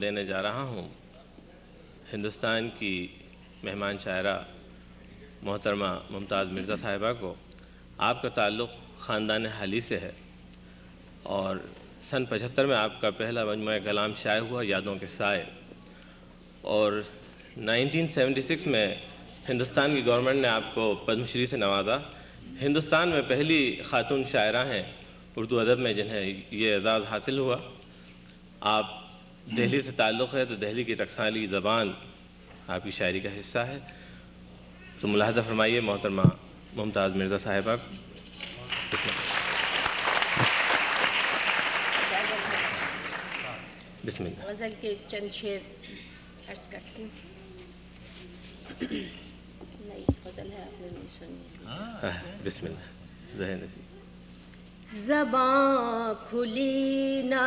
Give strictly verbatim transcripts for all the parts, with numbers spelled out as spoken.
دینے جا رہا ہوں ہندوستان کی مہمان شاعرہ محترمہ ممتاز مرزا صاحبہ کو۔ آپ کا تعلق خاندان حالی سے ہے اور سن پچہتر میں آپ کا پہلا مجموعہ کلام شائع ہوا یادوں کے سائے، اور نائنٹین سیونٹی سکس میں ہندوستان کی گورنمنٹ نے آپ کو پدم شری سے نوازا۔ ہندوستان میں پہلی خاتون شاعرہ ہیں اردو ادب میں جنہیں یہ اعزاز حاصل ہوا۔ آپ دہلی سے تعلق ہے تو دہلی کی ٹکسالی زبان آپ کی شاعری کا حصہ ہے، تو ملاحظہ فرمائیے محترمہ ممتاز مرزا صاحبہ۔ بسم اللہ۔ غزل کے چند شعر عرض کرتی ہوں۔ نئی غزل ہے، آپ نے نہیں سنی۔ بسم اللہ۔ ذہن نصیب۔ زباں کھلی نہ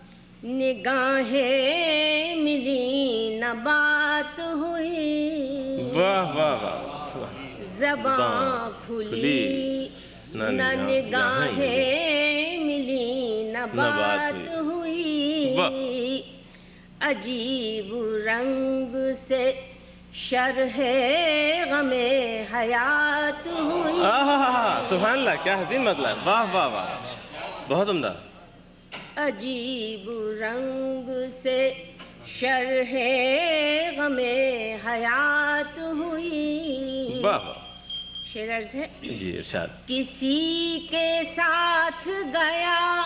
نگاہیں ملی نہ بات ہوئی، واہ واہ واہ۔ زباں کھلی نہ نگاہیں ملی نہ بات ہوئی، عجیب رنگ سے شرح غم حیات ہوئی۔ سبحان اللہ، کیا حسین مطلب، واہ واہ واہ، بہت عمدہ۔ عجیب رنگ سے شرح غم حیات ہوئی۔ واہ واہ۔ شعر عرض ہے جی ارشاد۔ کسی کے ساتھ گیا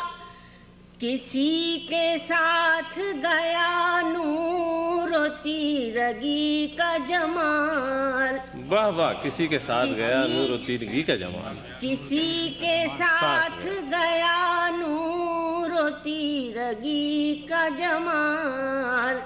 کسی کے ساتھ گیا نور و تیرگی کا جمال، واہ واہ، کسی کے ساتھ گیا نور و تیرگی کا جمال، کسی کے ساتھ گیا نور و تیرگی کا جمال،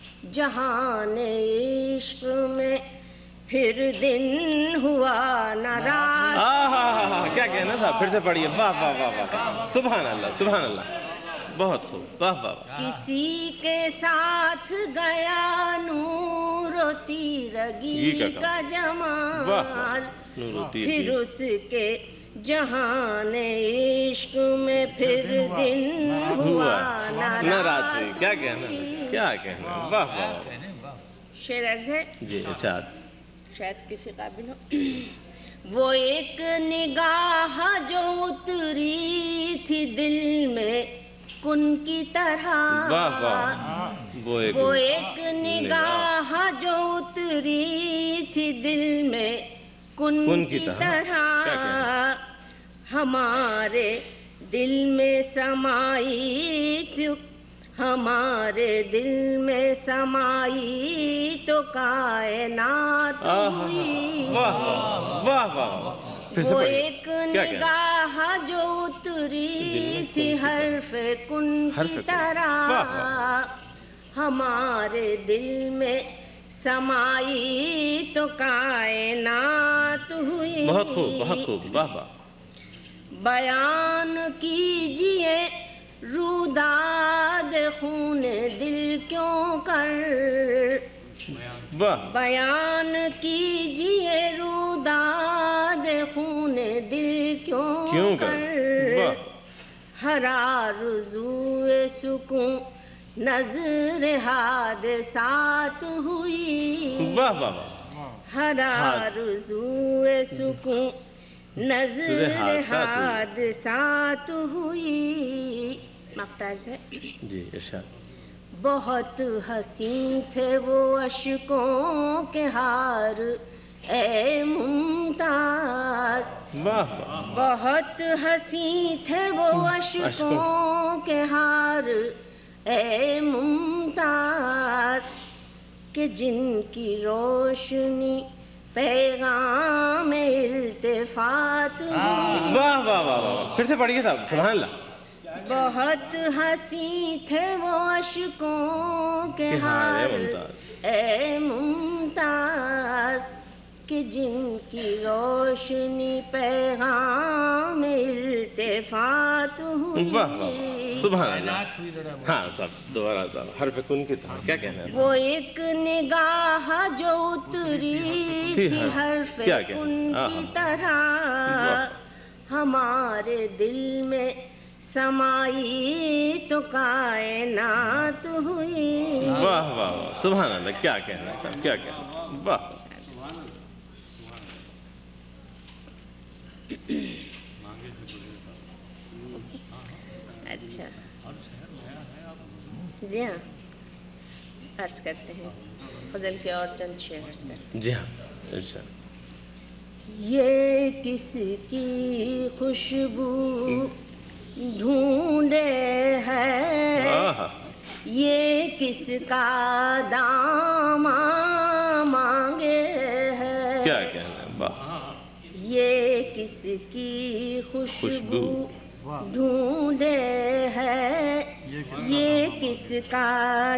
جہان عشق میں پھر دن ہوا نہ رات۔ آہا، کیا کہنا تھا، پھر سے پڑھیے۔ واہ واہ واہ واہ، سبحان اللہ سبحان اللہ، بہت خوب، واہ واہ۔ کسی کے ساتھ گیا نور و تیرگی کا جمال، پھر اس کے جہان عشق میں پھر دن ہوا نہ رات۔ کیا کہنا کیا کہنا، واہ واہ۔ شعر عرض ہے جی ارشاد۔ شاید کسی قابل ہو۔ وہ ایک نگاہ جو اتری تھی دل میں کن کی طرح، واہ واہ، وہ ایک نگاہ جو اتری تھی دل میں کن کی طرح، ہمارے دل میں سمائی تو ہمارے دل میں سمائی تو کائنات ہوئی۔ واہ واہ۔ وہ ایک نگاہ جو اتری تھی حرف کن کی طرح، ہمارے دل میں سمائی تو کائنات ہوئی۔ بہت خوب بہت خوب، واہ واہ۔ بیان کیجئے روداد خون دل کیوں کر، بیان کیجئے روداد خون دل کیوں کر، ہر آرزوئے سکون نظر حادثات ہوئی، ہر آرزوئے سکون نظر حادثات ہوئی۔ مقطع سے جی ارشاد۔ بہت حسین تھے وہ اشکوں کے ہار اے ممتاز، بہت حسین تھے وہ اشکوں کے ہار اے ممتاز، کہ جن کی روشنی پیغام التفات ہوئی۔ واہ واہ واہ، پھر سے پڑھیے صاحب، سبحان اللہ۔ بہت حسین تھے وہ اشکوں کے ہار اے ممتاز، کہ جن کی روشنی پیغام التفات ہوئی۔ سبحان اللہ۔ ہاں صاحب دوبارہ حرف کن کی طرح کیا کہنا ہے؟ وہ ایک نگاہ جو اتری تھی حرف کن کی طرح، ہمارے دل میں समाई तो कायनात हुई। واہ واہ واہ سبحان اللہ کیا کہنا ہے صاحب کیا کہنا ہے واہ اچھا جی ہاں عرض کرتے ہیں غزل کے اور چند شعر عرض کرتے ہیں. جی ہاں ارشاد. یہ کس کی خوشبو ڈھونڈے ہے یہ کس کا دامن مانگے ہے. کیا کہنا ہے واہ. یہ کس کی خوشبو ڈھونڈے ہے یہ کس کا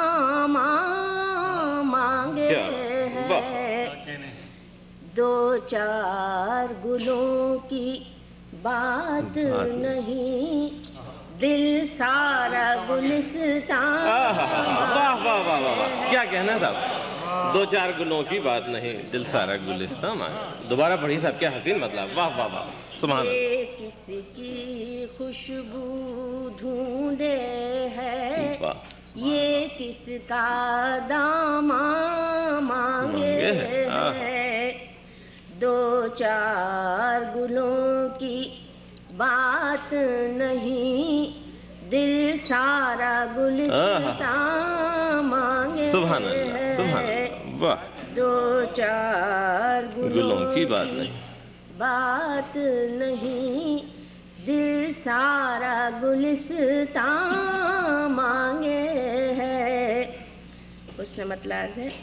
دامن مانگے ہے. دو چار گلوں کی بات نہیں دل سارا گلستان. واہ واہ واہ واہ کیا کہنا تھا. دو چار گلوں کی بات نہیں دل سارا گلستان مانگے. دوبارہ پڑھیے صاحب کیا حسین مطلب. واہ واہ واہ سبحان اللہ. یہ کس کی خوشبو ڈھونڈے ہے یہ کس کا دامن مانگے ہے. دو چار گلوں کی بات نہیں دل سارا گلستان مانگے سبحان اللہ سبحان اللہ واہ. دو چار گلوں کی بات نہیں بات نہیں دل سارا گلستان مانگے ہے. اس نے مطلب ہے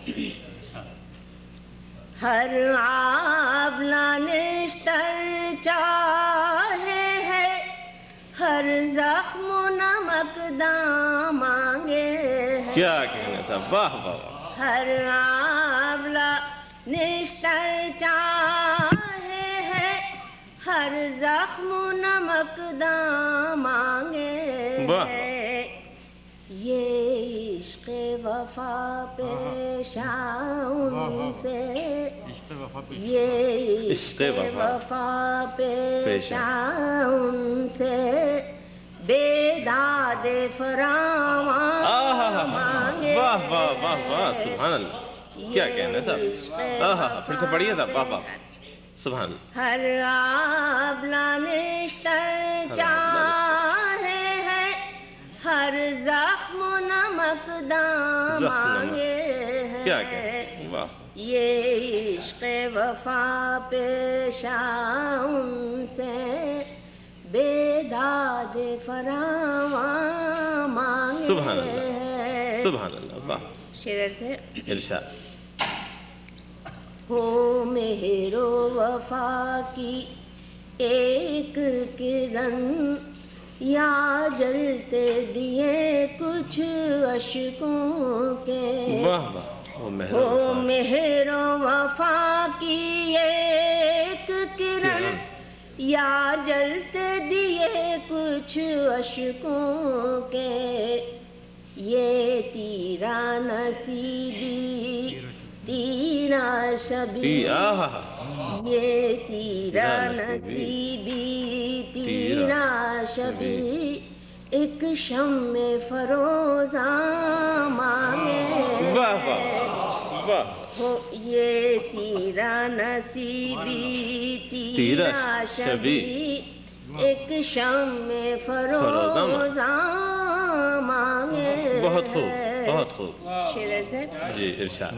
ہر آبلہ نشتر چاہے ہے ہر زخم و نمک داں مانگے ہے. کیا کہنا تھا واہ واہ. ہر آبلہ نشتر چاہے ہے ہر زخم و نمک داں مانگے ہے. یہ عشق وفا پیشاں سے یہ عشق وفا پیشاں سے بیداد فراواں مانگے. واہ واہ واہ واہ سبحان اللہ کیا کہنا تھا. پھر سے پڑھیے تھا واہ واہ سبحان اللہ. ہر آبلہ نشتر چاہے ہے ہر زخم و نمک داں مانگے ہے. کیا کہنا واہ. یہ عشق وفا پیشاں سے بیداد فراواں مانگے. سبحان اللہ سبحان اللہ واہ. شعر سے ارشاد. ہو مہر و وفا کی ایک کرن یا جلتے دیے کچھ اشکوں کے. واہ واہ. ہو مہر و وفا کی ایک کرن یا جلتے دیے کچھ اشکوں کے. یہ تیرا نصیبی تیرا شبی یہ تیرا نصیبی تیرا شبی ایک شمع فروزاں مانگے. واہ واہ واہ. یہ تیرا نصیبی تیرا شبی ایک شمع فروزاں مانگے. بہت خوب بہت خوب. شعر سے جی ارشاد.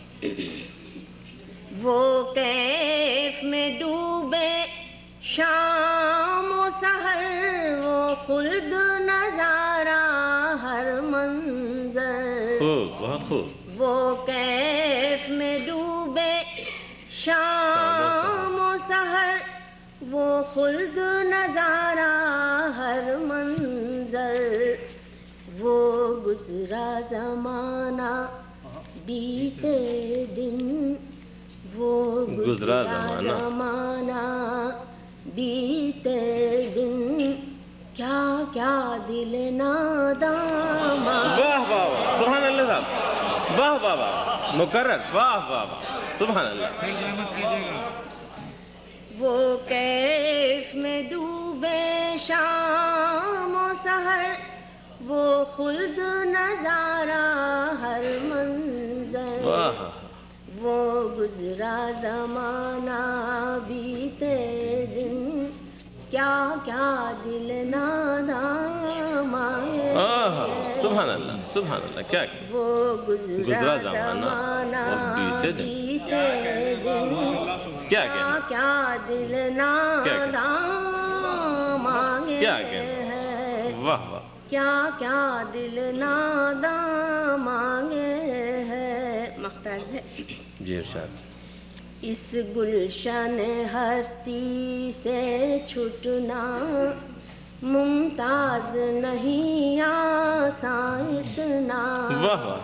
وہ کیف میں ڈوبے شام و سحر وہ خلد نظارہ ہر منظر. خوب بہت خوب. وہ کیف میں ڈوبے شام و سحر وہ خلد نظارہ ہر منظر. وہ گزرا زمانہ بیتے دن وہ گزرا زمانہ بیتے دن کیا کیا دل ناداں. واہ واہ واہ سبحان اللہ صاحب. واہ واہ واہ مکرر. واہ واہ واہ سبحان اللہ. وہ کیف میں ڈوبے شام و سحر، وہ خلد نظارہ ہر منظر، وہ گزرا زمانہ بیتے دن، کیا کیا دل ناداں مانگے، سبحان اللہ سبحان اللہ، کیا وہ گزرا زمانہ بیتے دن، کیا کیا دل ناداں مانگے ہیں، واہ واہ، کیا کیا دل ناداں مانگے ہیں۔ مختار سے جی ارشاد۔ اس گلشن ہستی سے چھٹنا ممتاز نہیں آسان اتنا، واہ واہ،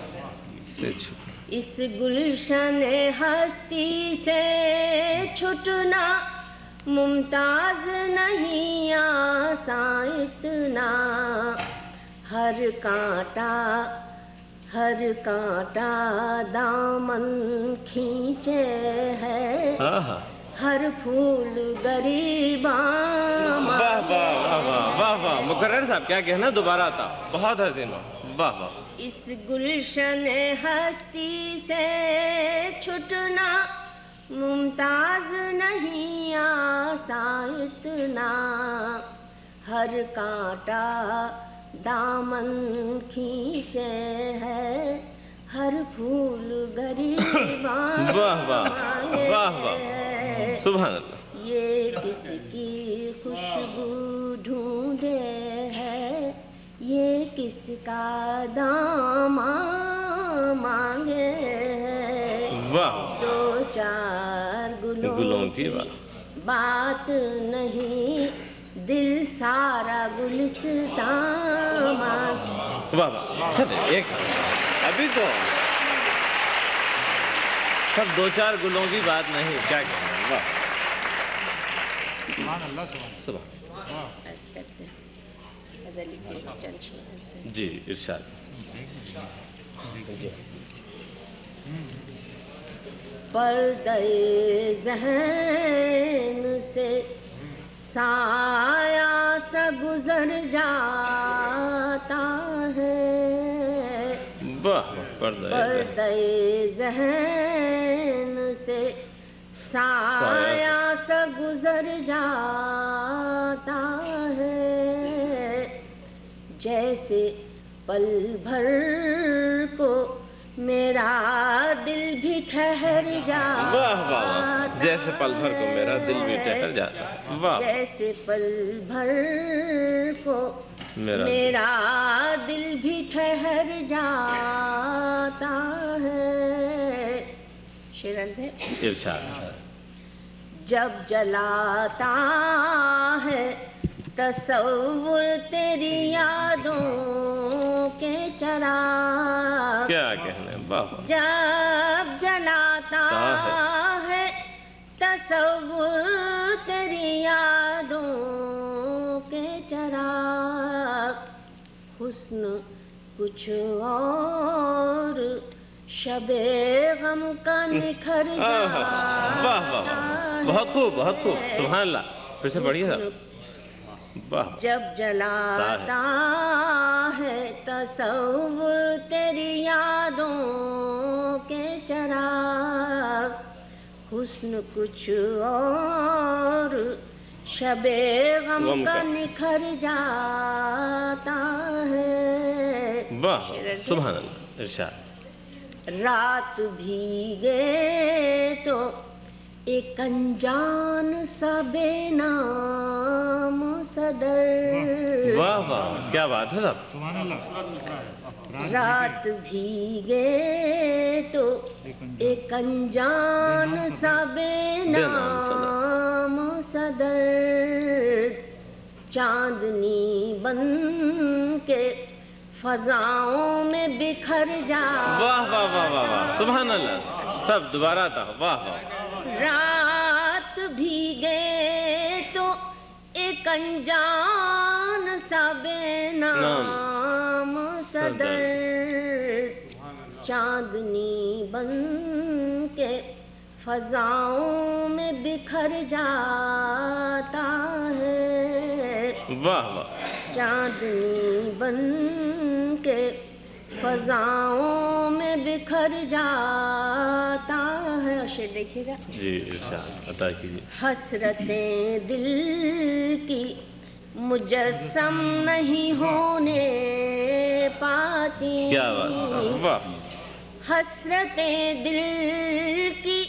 اس گلشن ہستی سے چھٹنا ممتاز نہیں آسان اتنا، ہر کانٹا ہر کانٹا دامن کھینچے ہے، ہر پھول گریباں۔ واہ واہ واہ واہ واہ، مقرر صاحب کیا کہنا، دوبارہ آتا، بہت حسین، واہ واہ۔ اس گلشن ہستی سے چھٹنا ممتاز نہیں آسان اتنا، ہر کانٹا دامن کھینچے ہے، ہر پھول گریباں۔ واہ واہ واہ واہ، سبحان اللہ۔ یہ کس کی خوشبو ڈھونڈے ہے، یہ کس کا داماں مانگے ہے، دو چار گلوں کی بات نہیں، دل سارا گلستان مانگے۔ واہ واہ، سر ایک ابھی تو سب دو چار گلوں کی بات نہیں، کیا کہنا، واہ سبحان اللہ سبحان اللہ۔ جی ارشاد۔ پردہ ذہن سے سایہ سا گزر جاتا ہے، پردہ ذہن سے سایہ سا گزر جاتا ہے، جیسے پل بھر کو میرا دل بھی ٹھہر جاتا، واہ واہ، جیسے پل بھر کو میرا دل بھی ٹھہر جاتا، واہ، جیسے پل بھر کو میرا دل بھی ٹھہر جاتا ہے۔ شعر عرض ہے، ارشاد۔ جب جلاتا ہے تصور تیری یادوں کے چراغ، کیا کہنے، واہ، جب جلاتا ہے تصور تیری یادوں کے چراغ، حسن کچھ اور شب غم کا نکھر جاتا ہے، واہ واہ، بہت خوب بہت خوب، سبحان اللہ، پھر سے پڑھیے صاحب۔ جب جلاتا ہے تصور تیری یادوں کے چراغ، حسن کچھ اور شب غم کا نکھر جاتا ہے۔ واہ سبحان اللہ، ارشاد۔ رات بھیگے تو ایک انجان سا بے نام صدر، واہ واہ، کیا بات ہے صاحب، سبحان اللہ۔ رات بھیگے تو ایک انجان سا بے نام صدر، چاندنی بن کے فضاؤں میں بکھر جا۔ واہ واہ واہ واہ، سبحان اللہ، سب دوبارہ آتا، واہ واہ۔ رات بھیگے تو ایک انجان سا بے نام صدر، چاندنی بن کے فضاؤں میں بکھر جاتا ہے، واہ واہ، چاندنی بن کے فضاؤں میں بکھر جاتا ہے. اور شعر دیکھیے گا. جی ارشاد عطا کیجیے. حسرتیں دل کی مجسم نہیں ہونے پاتی، کیا بات، واہ. حسرتیں دل کی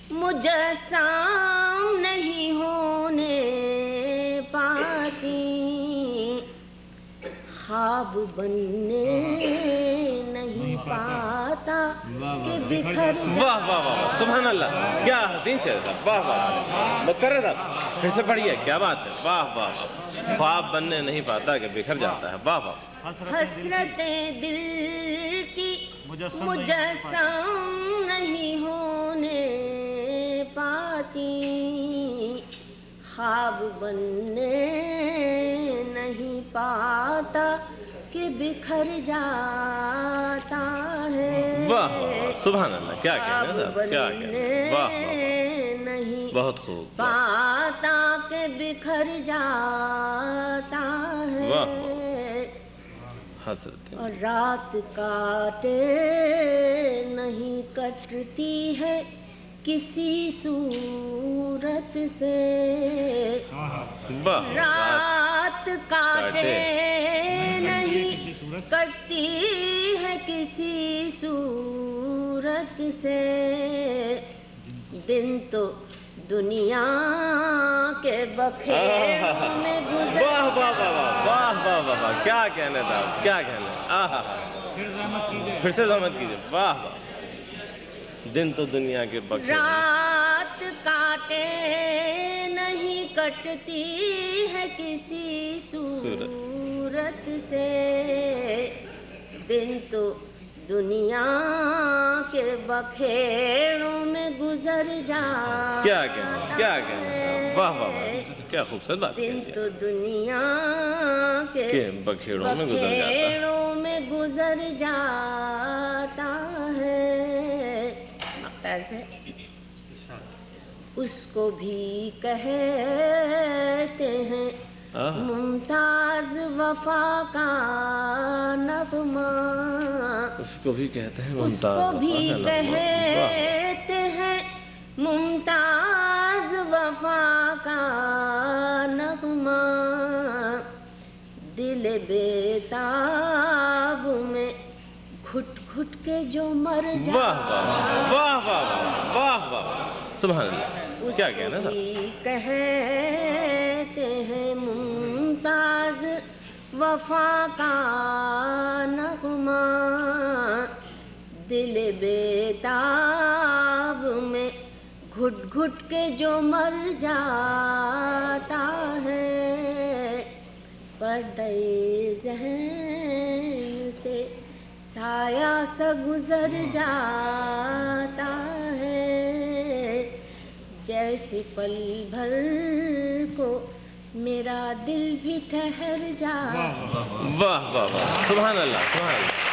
مجسم نہیں ہونے پاتی، خواب بننے نہیں پاتا کہ بکھر جاتا. واہ واہ واہ، سبحان اللہ، کیا حسین شعر تھا. واہ واہ، مکرر تھا، پھر سے پڑھیے. کیا بات ہے، واہ واہ واہ. خواب بننے نہیں پاتا کہ بکھر جاتا ہے. واہ واہ. حسرتیں دل کی مجسم نہیں ہونے پاتی، خواب بننے نہیں پاتا کہ بکھر جاتا ہے. واہ واہ، سبحان اللہ، کیا کہنا تھا، کیا کہنا. واہ واہ، نہیں بہت خوب. پاتا کہ بکھر جاتا ہے. حسرتیں اور رات کاٹے نہیں کٹتی ہے کسی صورت سے، رات کاٹے نہیں کٹتی ہے کسی صورت سے، دن تو دنیا کے بکھیروں میں گزر. واہ واہ واہ واہ واہ واہ، کیا کہنا تھا، کیا کہنا. آہا، پھر سے زحمت کیجیے. واہ واہ. دن تو دنیا کے بکھیروں، رات کاٹے نہیں کٹتی ہے کسی صورت سے، دن تو دنیا کے بکھیروں میں گزر جاتا. کیا کہنا، کیا کہنا. واہ واہ واہ، کیا خوبصورت بات. دن تو دنیا کے بکھیروں میں گزر جاتا ہے. بکھیروں میں گزر جاتا ہے. مختار سے اس کو بھی کہتے ہیں ممتاز وفا کا نغمہ، اس کو بھی کہتے ہیں اس کو بھی کہتے ہیں ممتاز وفا کا نغمہ، دل بیتاب میں گھٹ گھٹ کے جو مر جاتا. واہ واہ واہ واہ واہ، سبحان اللہ، کیا کہنا تھا. کہتے ہیں ممتاز وفا کا نغمہ، دل بیتاب میں گھٹ گھٹ کے جو مر جاتا ہے، پردے ذہن سے سایہ سا گزر جاتا ہے، جیسے پل بھر کو میرا دل بھی ٹھہر جاتا. واہ واہ واہ، سبحان اللہ، سبحان اللہ.